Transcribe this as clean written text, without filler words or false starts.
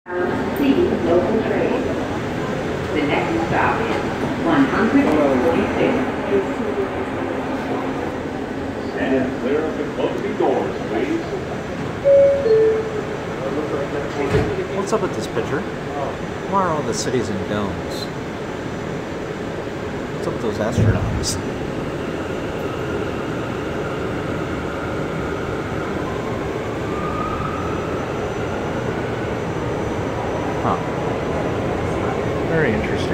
C local train. The next stop is 146. Stand clear of the closing doors, please. What's up with this picture? Why are all the cities in domes? What's up with those astronauts? Huh. Very interesting.